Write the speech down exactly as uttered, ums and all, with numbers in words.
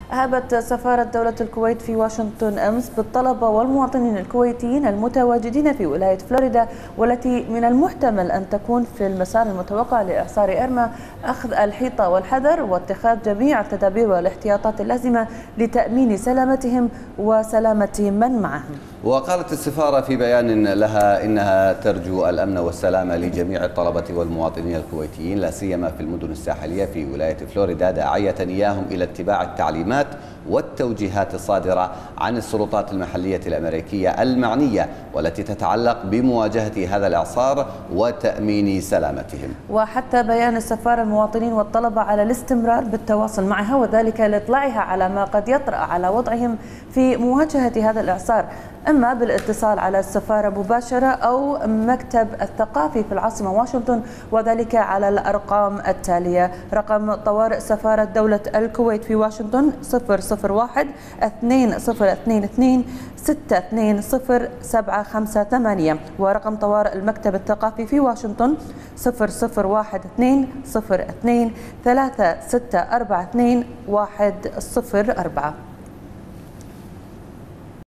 أهبت سفارة دولة الكويت في واشنطن أمس بالطلبة والمواطنين الكويتيين المتواجدين في ولاية فلوريدا، والتي من المحتمل أن تكون في المسار المتوقع لإعصار إيرما، أخذ الحيطة والحذر واتخاذ جميع التدابير والاحتياطات اللازمة لتأمين سلامتهم وسلامة من معهم. وقالت السفارة في بيان لها إنها ترجو الأمن والسلامة لجميع الطلبة والمواطنين الكويتيين، لا سيما في المدن الساحلية في ولاية فلوريدا، داعية إياهم إلى اتباع التعليمات والتوجيهات الصادرة عن السلطات المحلية الأمريكية المعنية والتي تتعلق بمواجهة هذا الإعصار وتأمين سلامتهم. وحتى بيان السفارة المواطنين والطلبة على الاستمرار بالتواصل معها، وذلك لاطلاعها على ما قد يطرأ على وضعهم في مواجهة هذا الإعصار، إما بالاتصال على السفارة مباشرة أو مكتب الثقافي في العاصمة واشنطن، وذلك على الأرقام التالية: رقم طوارئ سفارة دولة الكويت في واشنطن صفر صفر واحد اثنين صفر اثنين اثنين ستة اثنين صفر سبعة خمسة ثمانية، ورقم طوارئ المكتب الثقافي في واشنطن صفر صفر واحد اثنين صفر اثنين ثلاثة ستة أربعة اثنين واحد صفر أربعة.